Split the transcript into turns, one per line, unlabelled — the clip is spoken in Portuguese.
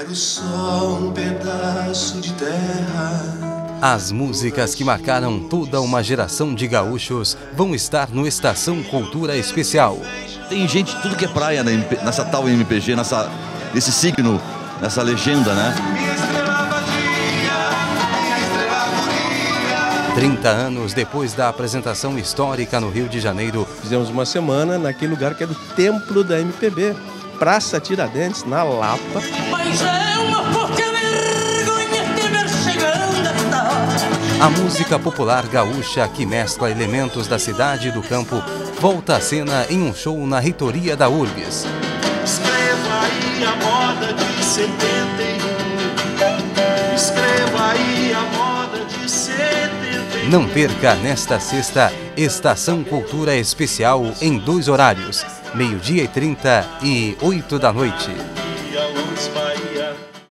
Quero só um pedaço de terra.
As músicas que marcaram toda uma geração de gaúchos vão estar no Estação Cultura Especial.
Tem gente, tudo que é praia nessa tal MPG, nesse signo, nessa legenda, né?
30 anos depois da apresentação histórica no Rio de Janeiro.
Fizemos uma semana naquele lugar que é do templo da MPB, Praça Tiradentes, na Lapa.
Mas é uma pouca vergonha te ver chegando esta hora.
A música popular gaúcha, que mescla elementos da cidade e do campo, volta à cena em um show na reitoria da URGS.
Escreva aí a moda de 71. Escreva aí a moda de 71.
Não perca nesta sexta, Estação Cultura Especial em 2 horários, 12h30 e 8 da noite.
Bahia, Bahia.